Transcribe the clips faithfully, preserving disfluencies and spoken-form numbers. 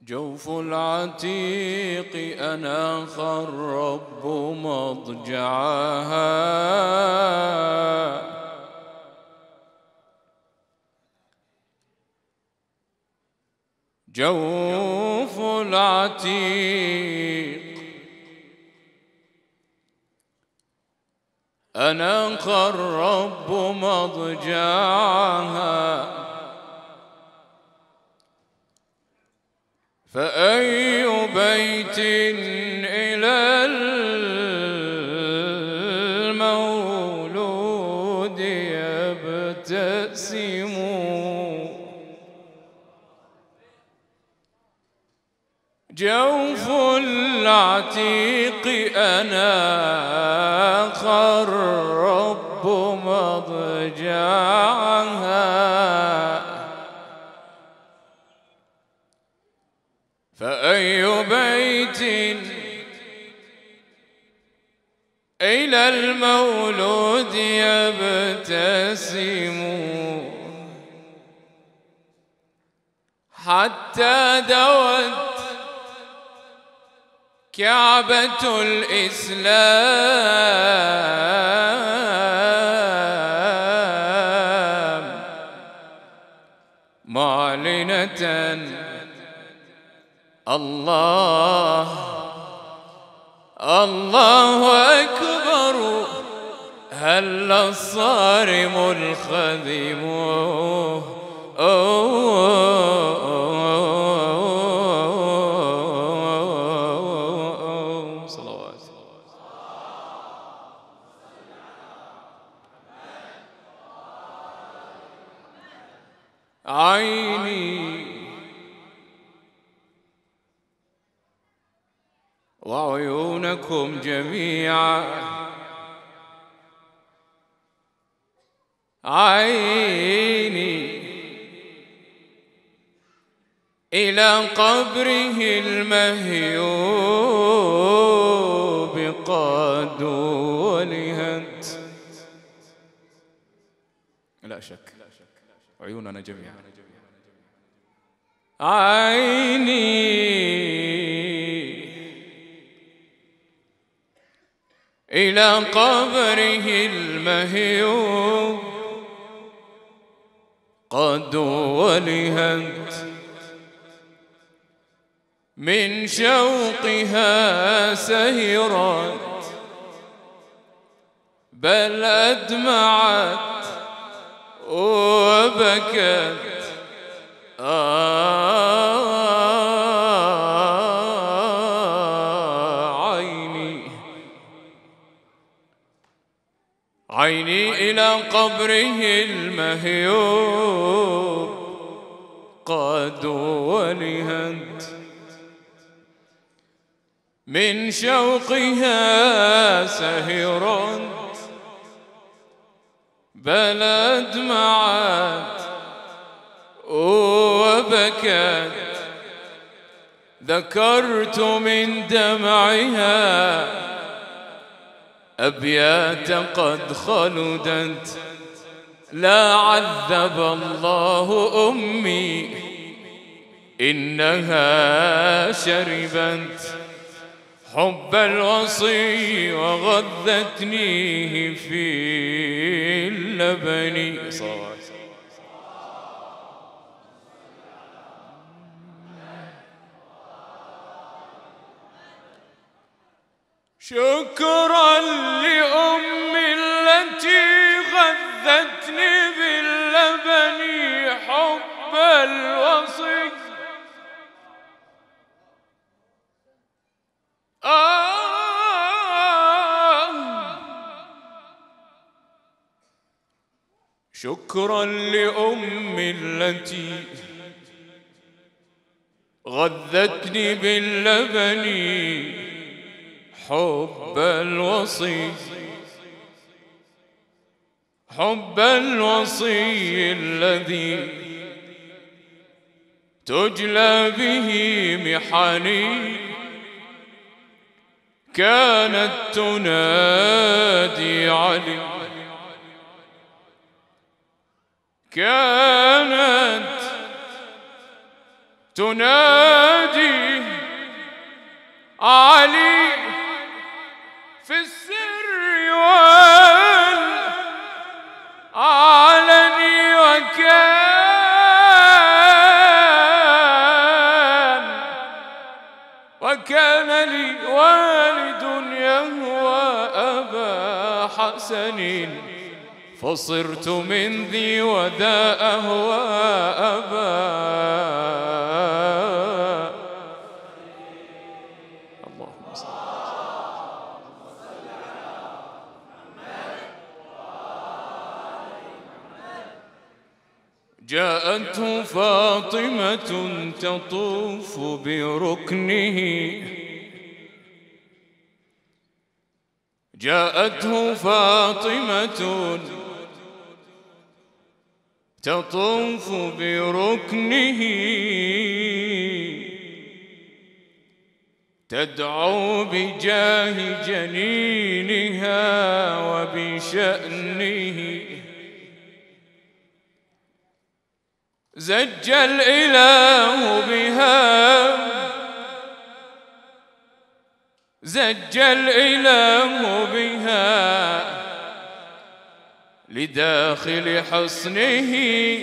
جوف العتيق أناخ الرب مضجعها، جوف العتيق أناخ الرب مضجعها، فأي بيت إلى المولود يبتسم، جوف العتيق أناخ الرب مضجعها، فأي بيت إلى المولود يبتسم، حتى دوت كعبة الإسلام معلنة الله الله أكبر، هل الصارم الخذم صلوات عيني وعيونكم جميعا، عيني إلى قبره المهيوب قد ولهت، لا شك عيوننا جميعا، عيني إلى قبره المهيوب قد ولهت، من شوقها سهرت بل أدمعت وبكت، آه عيني عيني إلى قبره المهيوب قد ولهت، من شوقها سهرت بل أدمعت وبكت، ذكرت من دمعها أبيات قد خلدت، لا عذب الله أمي إنها شربت حب الوصي وغذتنيه في اللبن صوت. شكرا لأمي التي غذتني باللبن حب الوصي، آه شكرا لأمي التي غذتني باللبن حب الوصي، حب الوصي الذي تجلى به محني، كانت تنادي علي، كانت تنادي علي في السر والعلن، وكان وكان لي والد يهوى أبا حسن، فصرت من ذي وذا أهوى أبا. اللهم صل جاءته فاطمة تطوف بركنه، جاءته فاطمة تطوف بركنه، تدعو بجاه جنينها وبشأنه. زج الإله بها، زج الإله بها لداخل حصنه،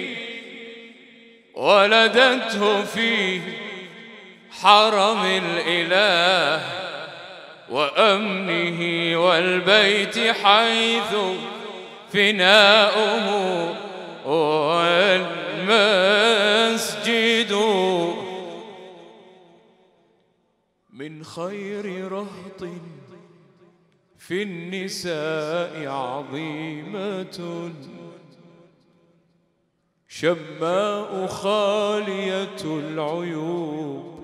ولدته في حرم الإله وأمنه، والبيت حيث فناؤه والمسجد. من خير رهط في النساء عظيمة، شماء خالية العيوب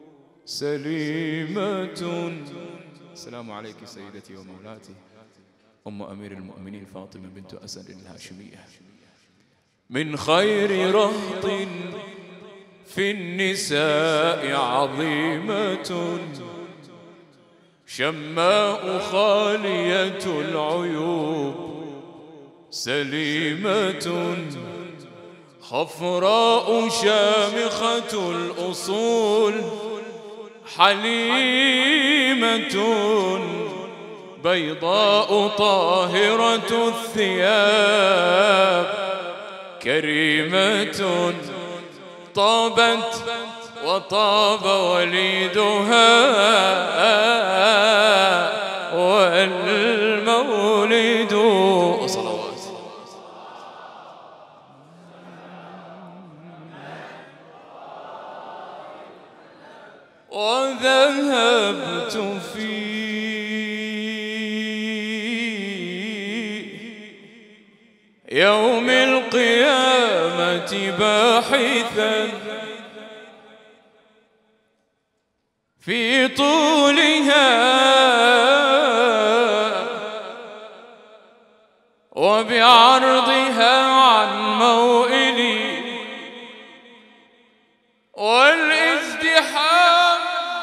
سليمة. السلام عليك سيدتي ومولاتي أم أمير المؤمنين فاطمة بنت أسد الهاشمية. من خير رهط في النساء عظيمة، شماء خالية العيوب سليمة، خفراء شامخة الأصول حليمة، بيضاء طاهرة الثياب كريمة، طابت وطاب وليدها والمولد. صلوات. وذهبت في يوم القيامة باحثا في طولها وبعرضها عن موئلي، والازدحام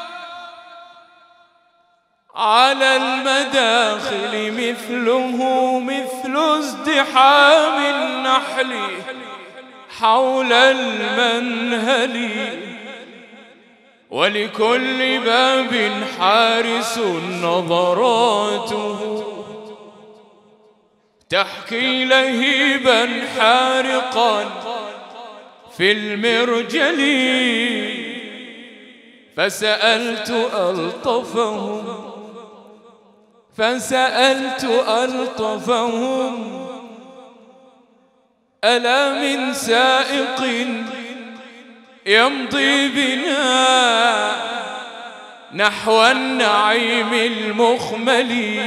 على المداخل مثله مثل ازدحام النحل حول المنهل، ولكل باب حارس نظراته تحكي لهيبا حارقا في المرجل. فسألت ألطفهم فسألت ألطفهم ألا من سائق يمضي بنا نحو النعيم المخمل؟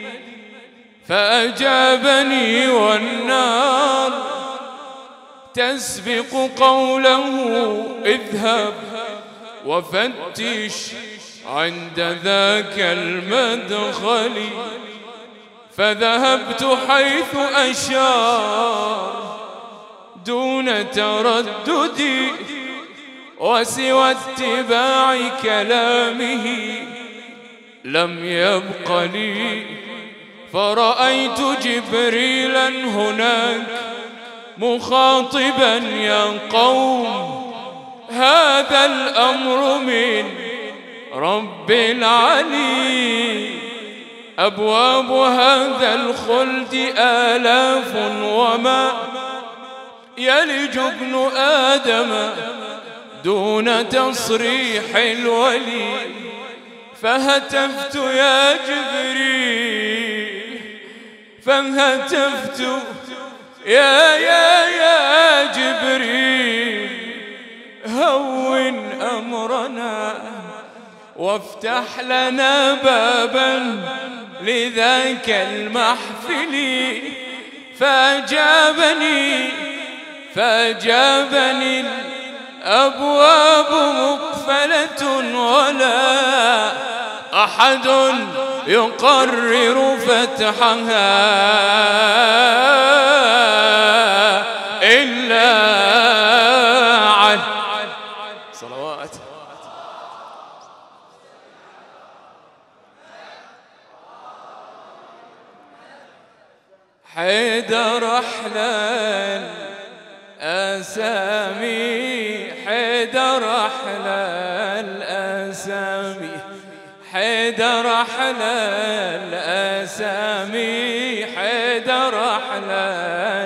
فأجابني والنار تسبق قوله اذهب وفتش عند ذاك المدخل. فذهبت حيث أشار دون تردد، وسوى اتباع كلامه لم يبق لي. فرأيت جبريلا هناك مخاطبا يا قوم هذا الأمر من رب العلي. أبواب هذا الخلد آلاف وما يلج ابن آدم دون تصريح الولي. فهتفت يا جبريل فهتفت يا يا يا جبريل هون أمرنا وافتح لنا بابا لذاك المحفل. فأجابني فأجابني الأبواب مقفلة ولا أحد يقرر فتحها إلا على صلوات. حيدر أحلى الأسامي حيدر أحلى الأسامي حيدر أحلى الأسامي حيدر أحلى.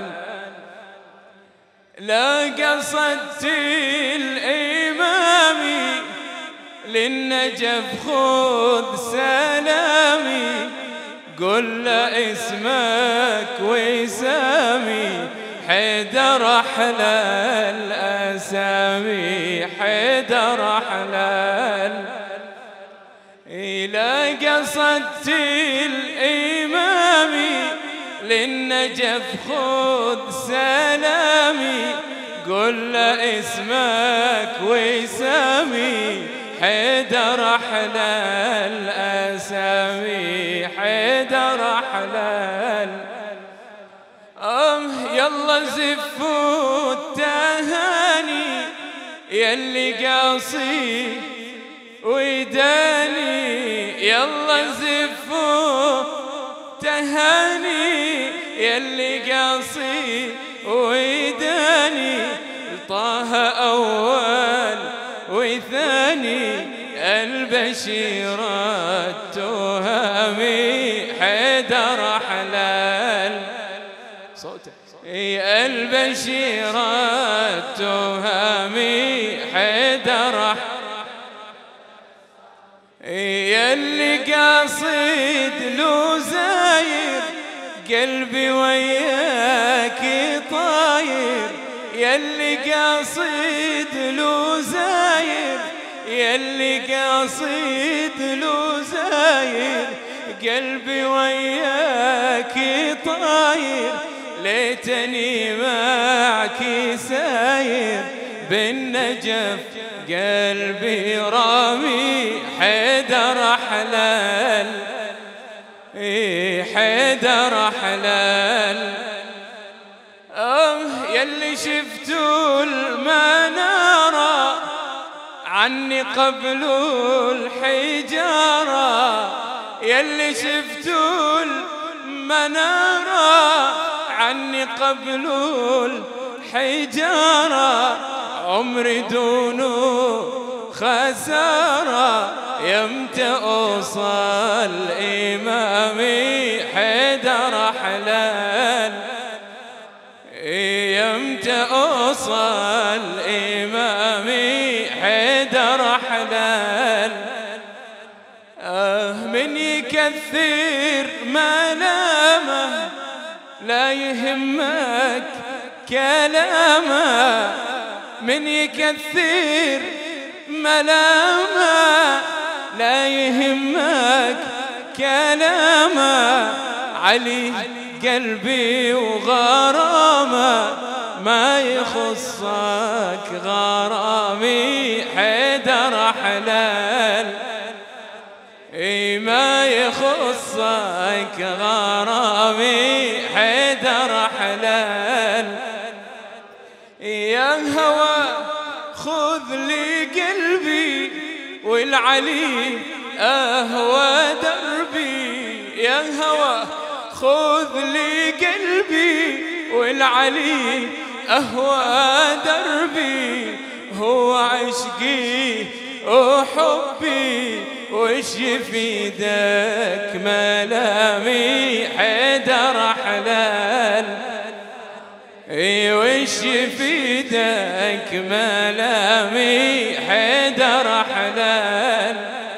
لا قصدت الإمام للنجف خذ سلامي. قل له اسمك وسامي حيدر أحلى الأسامي حيدر أحلى. إلى قصدت الإمام للنجف خذ سلامي. قل له اسمك وسامي حيدر أحلى الأسامي حيدر أحلى. أم يلا زفوا التهاني يلي قاصي ويداني. يلا زفوا تهاني يلي قاصي ويداني. طه أول وثاني البشيرات تهامي حيدر أحلى صوته. البشيرات تهامي حيدر يلي قاصد لو زاير قلبي وياك طاير. يلي قاصد لو زاير يلي قاصد لو زاير قلبي وياك طاير. ليتني معك ساير بالنجف قلبي رامي حيدر أحلى حيدر أحلى. أه يلي شفتوا المنارة عني قبل الحجارة. يلي شفتوا المنارة عني قبل الحجارة. عمري دونه خسارة يمتى أوصل إمامي حيدر أحلى. يمتى أوصل إمامي حيدر أحلى. آه من يكثر ملامه لا يهمك كلامه. من يكثر ملامه لا يهمك كلامه. علي قلبي وغرامه ما يخصك غرامي حيدر أحلى. ما يخصك غرامي حيدر أحلى. يا هوى خذ لي قلبي والعلي أهوى دربي. يا هوى خذ لي قلبي والعلي أهوى دربي. هو عشقي وحبي، وش يفيدك ملامي حيدر حلال، اي وش يفيدك ملامي حيدر حلال.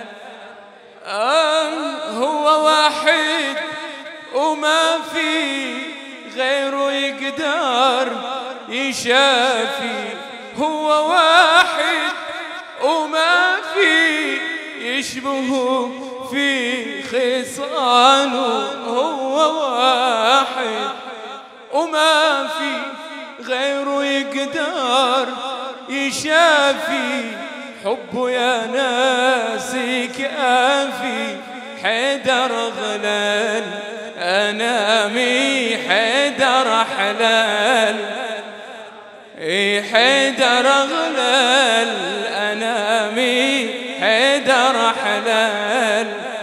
آه هو واحد وما في غيره يقدر يشافي، هو واحد وما في يشبهه في خصاله، هو واحد وما في غيره يقدر يشافي، حبه يا ناس كافي حيدر غلال، أنامي حيدر حلال، اي حيدر غلال أنامي حيدر حلال.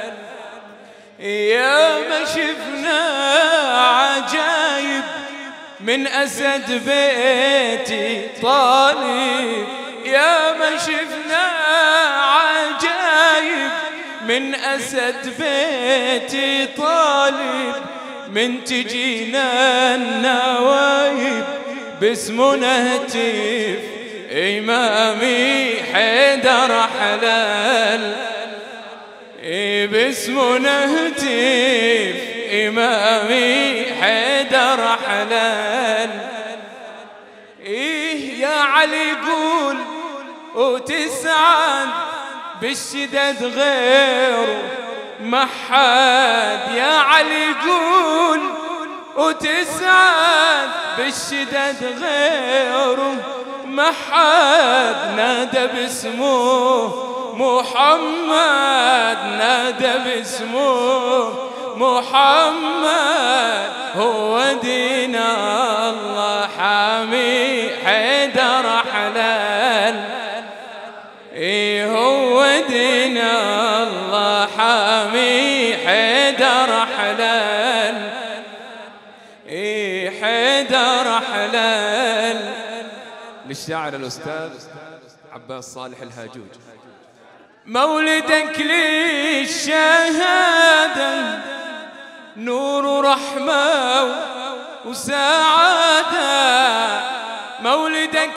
يا ما شفنا عجايب من أسد بيتي طالب، يا ما شفنا عجايب من أسد بيتي طالب، من تجينا النوايب باسمه نهتف إمامي حيدر حلال، إيه باسمه نهتف إمامي حيدر حلال. إيه يا علي قول وتسعد بالشدد غيره ما حد، يا علي قول وتسعد بالشدد غيره ما حد، نادى باسمه محمد، نادى باسمه محمد، هو دين الله حامي حيدر حلال، ايه هو دين الله حامي حيدر حلال، ايه حيدر حلال. للشاعر الأستاذ عباس صالح الهاجوج. مولدك للشهادة نور رحمة وسعادة، مولدك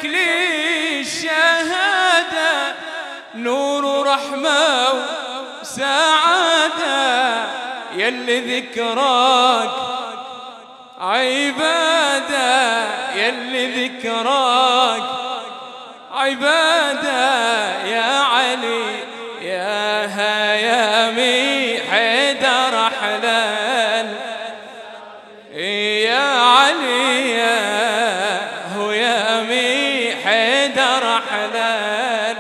للشهادة نور رحمة وسعادة، يلي ذكراك عبادة، يلي ذكراك عبادة، يا علي يا هيامي حيدر حلال، يا علي يا هيامي حيدر حلال.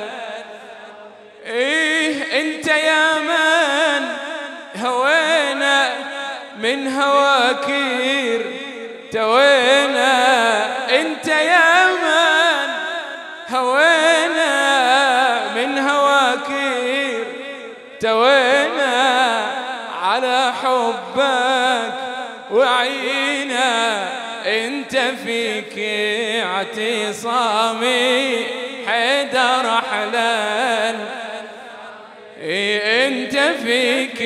إيه انت يا من هوينا من هواكير توينا، انت يا من هوينا من هواكير توينا، على حبك وعينا انت فيك اعتصامي حيدر حلال، انت فيك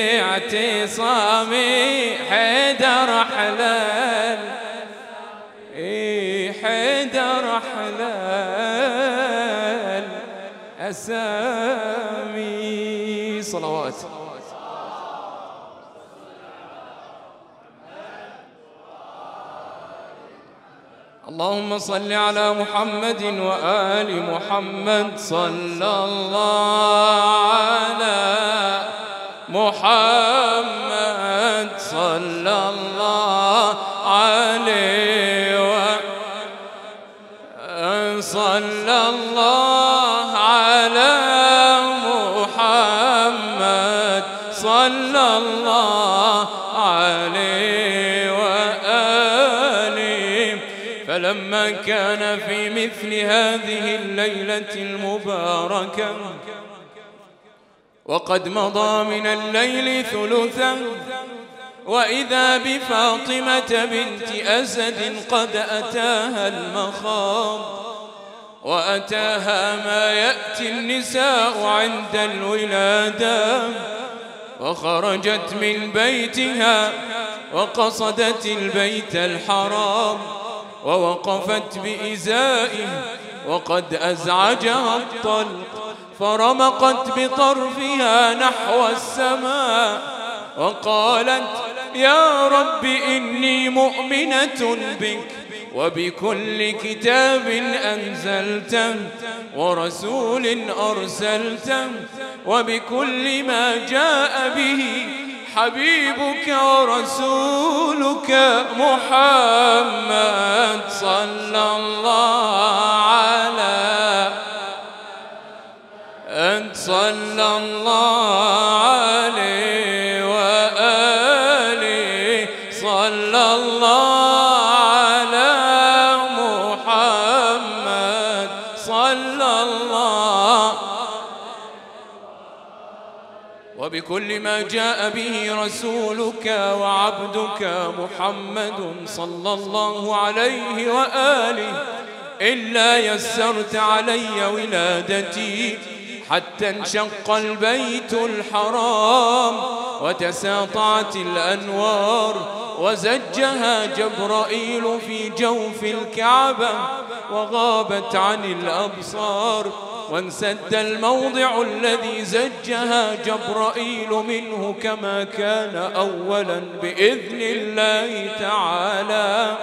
اعتصامي حيدر حلال، حيدر حلال أسامي. صلوات. اللهم صل على محمد وآل محمد، صلى الله على محمد، صلى الله عليه وسلم، صلى الله على محمد، صلى الله عليه وآله. فلما كان في مثل هذه الليلة المباركة وقد مضى من الليل ثلثا، وإذا بفاطمة بنت أسد قد أتاها المخاض، وأتاها ما يأتي النساء عند الولادة، وخرجت من بيتها وقصدت البيت الحرام، ووقفت بإزائه وقد أزعجها الطلق، فرمقت بطرفها نحو السماء وقالت: يا رب إني مؤمنة بك وبكل كتاب أنزلته ورسول أرسلته وبكل ما جاء به حبيبك ورسولك محمد صلى الله على أنت صلى الله عليه وآله صلى الله على محمد صلى الله وبكل ما جاء به رسولك وعبدك محمد صلى الله عليه وآله، إلا يسرت علي ولادتي حتى انشق البيت الحرام وتساطعت الأنوار وزجها جبرائيل في جوف الكعبة وغابت عن الأبصار، وانسد الموضع الذي زجها جبرائيل منه كما كان أولا بإذن الله تعالى.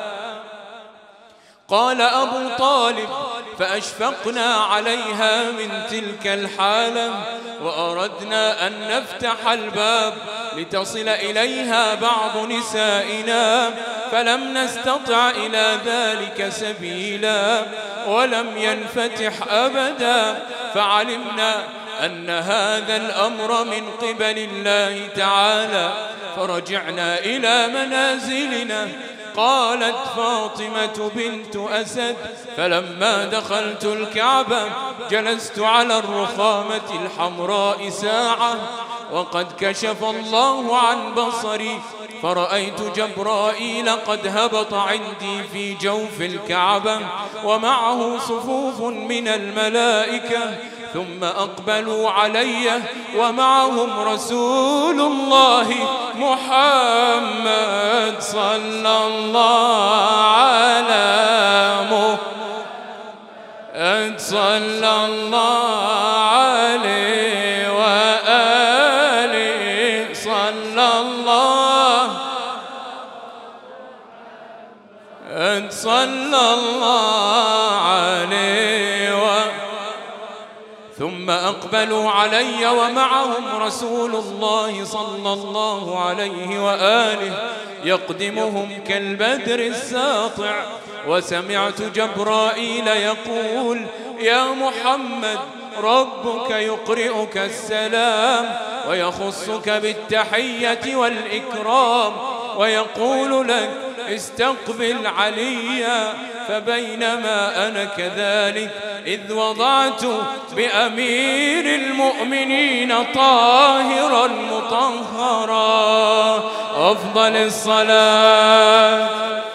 قال أبو طالب: فأشفقنا عليها من تلك الحالة وأردنا أن نفتح الباب لتصل إليها بعض نسائنا، فلم نستطع إلى ذلك سبيلا ولم ينفتح أبدا، فعلمنا أن هذا الأمر من قبل الله تعالى، فرجعنا إلى منازلنا. قالت فاطمة بنت أسد: فلما دخلت الكعبة جلست على الرخامة الحمراء ساعة وقد كشف الله عن بصري، فرأيت جبرائيل قد هبط عندي في جوف الكعبة ومعه صفوف من الملائكة، ثم أقبلوا علي ومعهم رسول الله محمد صلى الله على محمد صلى الله عليه وآله صلى الله صلى الله عليه وآله. ثم أقبلوا علي ومعهم رسول الله صلى الله عليه وآله يقدمهم كالبدر الساطع، وسمعت جبرائيل يقول: يا محمد ربك يقرئك السلام ويخصك بالتحية والإكرام ويقول لك: استقبل عليا. فبينما أنا كذلك إذ وضعت بأمير المؤمنين طاهرا مطهرا. أفضل الصلاة